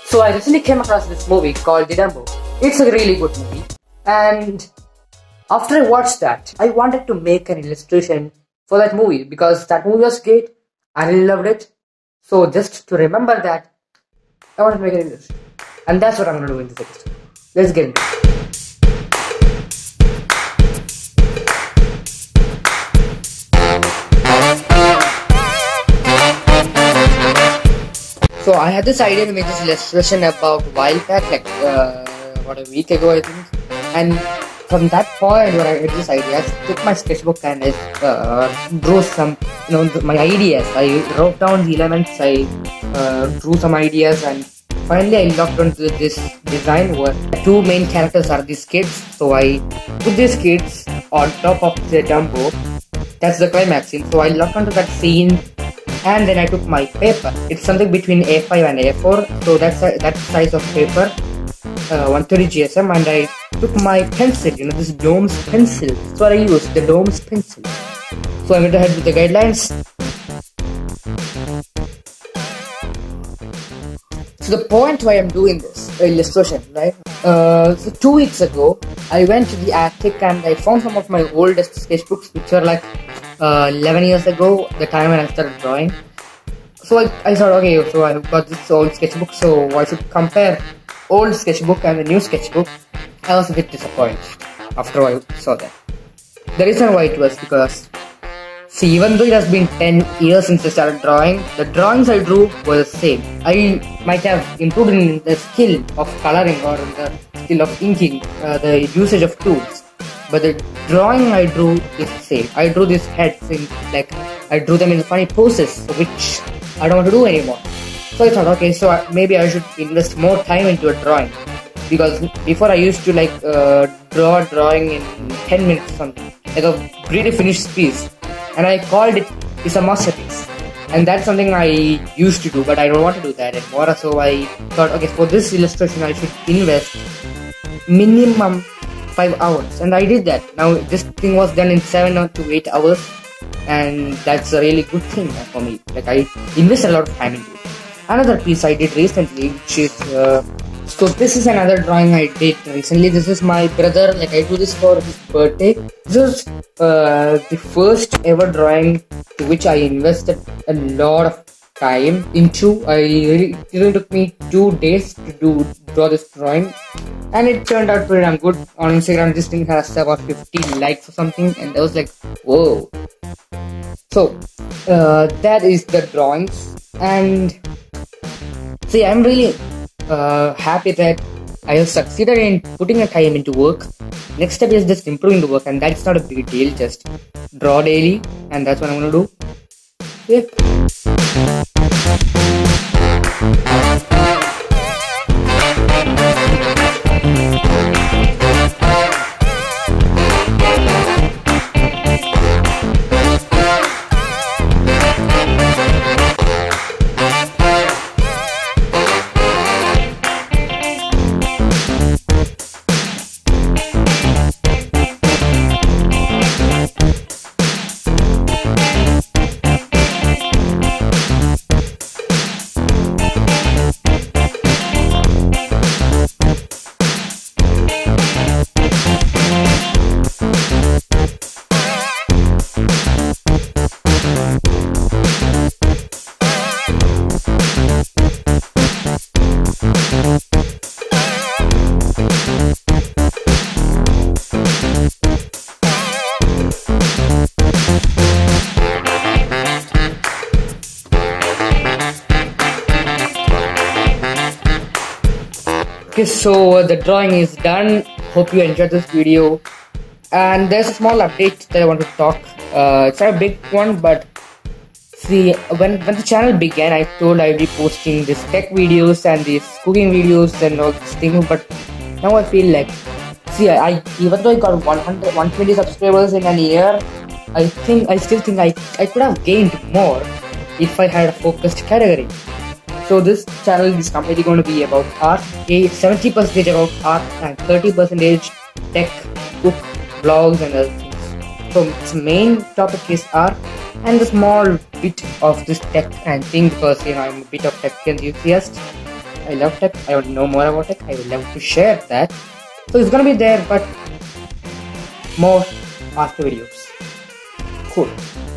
So I recently came across this movie called The Dumbo. It's a really good movie, and after I watched that, I wanted to make an illustration for that movie because that movie was great. I really loved it. So just to remember that, I want to make an illustration, and that's what I'm going to do in this episode. Let's get into it. So I had this idea to make this illustration about Wildcat like about a week ago, I think. And from that point when I had this idea, I took my sketchbook and I drew some, my ideas. I wrote down the elements, I drew some ideas, and finally I locked onto this design where the two main characters are these kids. So I put these kids on top of the Dumbo. That's the climax scene. So I locked onto that scene. And then I took my paper. It's something between A5 and A4, so that's that size of paper, 130 GSM, and I took my pencil, this Dome's pencil. That's what I used, the Dome's pencil. So I went ahead with the guidelines. So the point why I'm doing this illustration, right? So 2 weeks ago, I went to the attic and I found some of my oldest sketchbooks, which are like 11 years ago, the time when I started drawing. So I thought, okay, so I've got this old sketchbook, so I should compare old sketchbook and the new sketchbook. I was a bit disappointed after I saw that. The reason why it was because, see, even though it has been 10 years since I started drawing, the drawings I drew were the same. I might have improved in the skill of coloring or in the skill of inking, the usage of tools. But the drawing I drew is the same. I drew these heads I drew them in funny poses, which I don't want to do anymore. So I thought, okay, so maybe I should invest more time into a drawing. Because before I used to draw a drawing in 10 minutes or something, like a pretty finished piece. And I called it's a masterpiece. And that's something I used to do, but I don't want to do that anymore. So I thought, okay, for this illustration I should invest minimum 5 hours, and I did that. Now this thing was done in 7 to 8 hours, and that's a really good thing for me. Like, I invested a lot of time into it. Another piece I did recently, which is so this is another drawing I did recently. This is my brother, I do this for his birthday. This was the first ever drawing to which I invested a lot of time into. It really took me 2 days to draw this drawing, and it turned out pretty damn good. On Instagram, this thing has about 50 likes or something, and I was like, whoa. So that is the drawings, and see, I'm really happy that I have succeeded in putting a time into work. Next step is just improving the work, and that's not a big deal. Just draw daily, and that's what I'm gonna do. Yep. Okay, so the drawing is done. Hope you enjoyed this video. And there's a small update that I want to talk. It's not a big one, but see, when the channel began, I told I'd be posting these tech videos and these cooking videos and all these things. But now I feel like, see, I even though I got 120 subscribers in a year, I still think I could have gained more if I had a focused category. So this channel is completely going to be about art, 70% about art and 30% tech, cook, vlogs and other things. So its main topic is art and a small bit of this tech and thing because I'm a bit of tech enthusiast I love tech. I want to know more about tech. I would love to share that. So it's gonna be there, but more after videos. Cool.